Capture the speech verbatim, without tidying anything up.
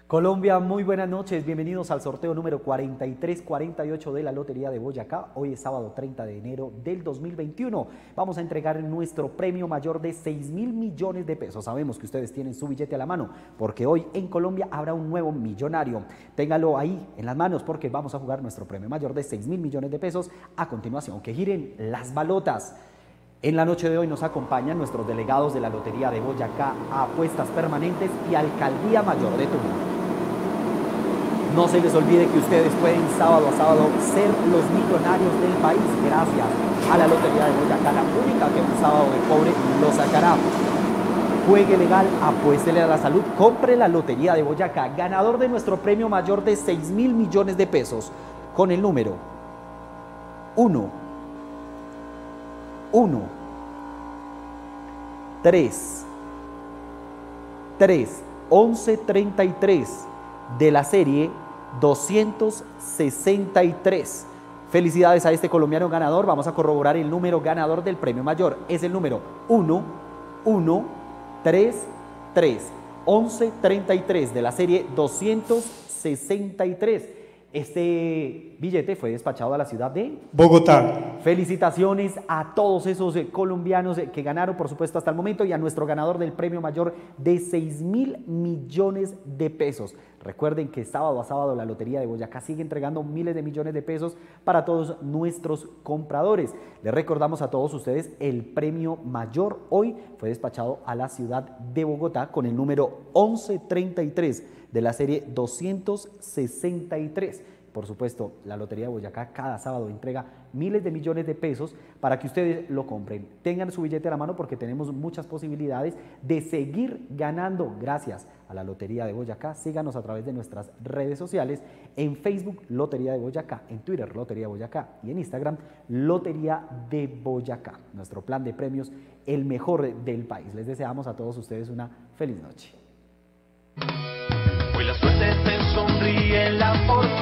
Colombia, muy buenas noches, bienvenidos al sorteo número cuarenta y tres cuarenta y ocho de la Lotería de Boyacá. Hoy es sábado treinta de enero del dos mil veintiuno. Vamos a entregar nuestro premio mayor de seis mil millones de pesos. Sabemos que ustedes tienen su billete a la mano, porque hoy en Colombia habrá un nuevo millonario. Téngalo ahí en las manos, porque vamos a jugar nuestro premio mayor de seis mil millones de pesos a continuación. Que giren las balotas. En la noche de hoy nos acompañan nuestros delegados de la Lotería de Boyacá, Apuestas Permanentes y Alcaldía Mayor de Tuna. No se les olvide que ustedes pueden sábado a sábado ser los millonarios del país gracias a la Lotería de Boyacá, la única que un sábado de cobre lo sacará. Juegue legal, apuéstele a la salud, compre la Lotería de Boyacá, ganador de nuestro premio mayor de seis mil millones de pesos, con el número uno, uno, tres, tres, once treinta y tres. De la serie doscientos sesenta y tres. Felicidades a este colombiano ganador. Vamos a corroborar el número ganador del premio mayor. Es el número uno, uno, tres, tres, once treinta y tres de la serie doscientos sesenta y tres. Este billete fue despachado a la ciudad de Bogotá. Felicitaciones a todos esos eh, colombianos eh, que ganaron, por supuesto, hasta el momento, y a nuestro ganador del premio mayor de seis mil millones de pesos. Recuerden que sábado a sábado la Lotería de Boyacá sigue entregando miles de millones de pesos para todos nuestros compradores. Les recordamos a todos ustedes, el premio mayor hoy fue despachado a la ciudad de Bogotá con el número once treinta y tres de la serie doscientos sesenta y tres. Por supuesto, la Lotería de Boyacá cada sábado entrega miles de millones de pesos para que ustedes lo compren. Tengan su billete a la mano porque tenemos muchas posibilidades de seguir ganando gracias a la Lotería de Boyacá. Síganos a través de nuestras redes sociales, en Facebook Lotería de Boyacá, en Twitter Lotería de Boyacá y en Instagram Lotería de Boyacá. Nuestro plan de premios, el mejor del país. Les deseamos a todos ustedes una feliz noche. Hoy la suerte te sonríe, la fortuna